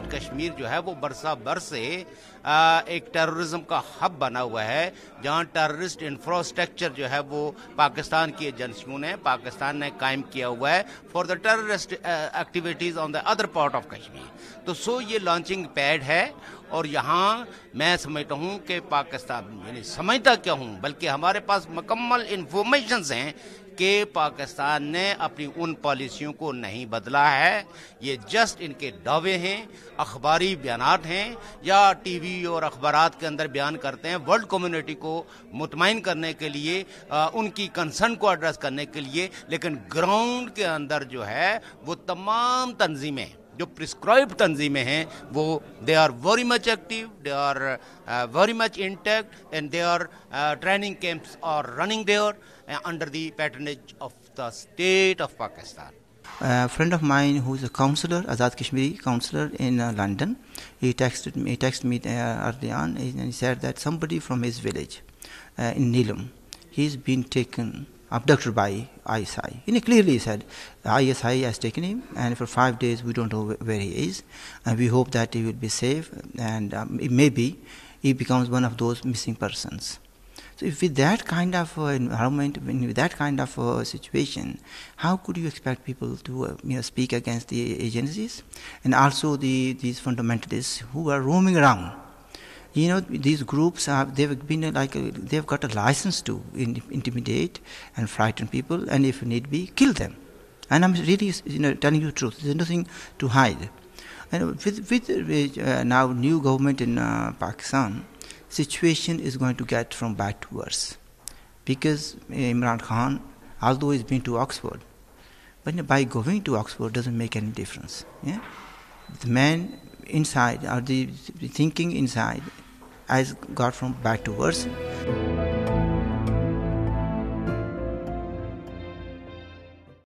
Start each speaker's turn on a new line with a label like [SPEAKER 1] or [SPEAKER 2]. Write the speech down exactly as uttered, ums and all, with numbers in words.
[SPEAKER 1] आज़ाद कश्मीर जो है वो बरसा बरस से आ, एक टेररिज्म का हब बना हुआ है, जहां टेररिस्ट इंफ्रास्ट्रक्चर जो है वो पाकिस्तान की एजेंसियों ने पाकिस्तान ने कायम किया हुआ है for the terrorist activities on the other part of Kashmir. तो सो ये लॉन्चिंग पैड है, और यहाँ मैं समझता हूँ कि पाकिस्तान, यानी समझता क्या हूँ, बल्कि हमारे पास मुकम्मल इंफॉर्मेशंस हैं कि पाकिस्तान ने अपनी उन पॉलिसियों को नहीं बदला है। ये जस्ट इनके दावे हैं, अखबारी बयानात हैं, या टीवी और अखबारात के अंदर बयान करते हैं वर्ल्ड कम्युनिटी को मुतमईन करने के लिए, आ, उनकी कंसर्न को एड्रेस करने के लिए। लेकिन ग्राउंड के अंदर जो है वो तमाम तंजीमें, जो प्रिस्क्राइब्ड तंजीमें हैं, वो they are very much active, they are very much intact, and they are training camps are running there under the patronage of the state of Pakistan.
[SPEAKER 2] A friend of mine who is a counselor, Azad Kashmiri counselor in uh, London, he texted me, he texted me uh, early on, and he said that somebody from his village uh, in Neelam, he's been taken, abducted by I S I. And he clearly said, I S I has taken him, and for five days we don't know where he is, and we hope that he will be safe, and um, maybe he becomes one of those missing persons. So if with that kind of uh, environment, with that kind of uh, situation, how could you expect people to uh, you know, speak against the agencies and also the these fundamentalists who are roaming around? You know, these groups have they've been uh, like uh, they've got a license to in, intimidate and frighten people, and if need be, kill them. And I'm really you know telling you the truth. There's nothing to hide. And with with uh, now new government in uh, Pakistan, situation is going to get from bad to worse, because Imran Khan, although he's been to Oxford, but by going to Oxford doesn't make any difference. Yeah, the man inside, or the, the thinking inside, has got from bad to worse.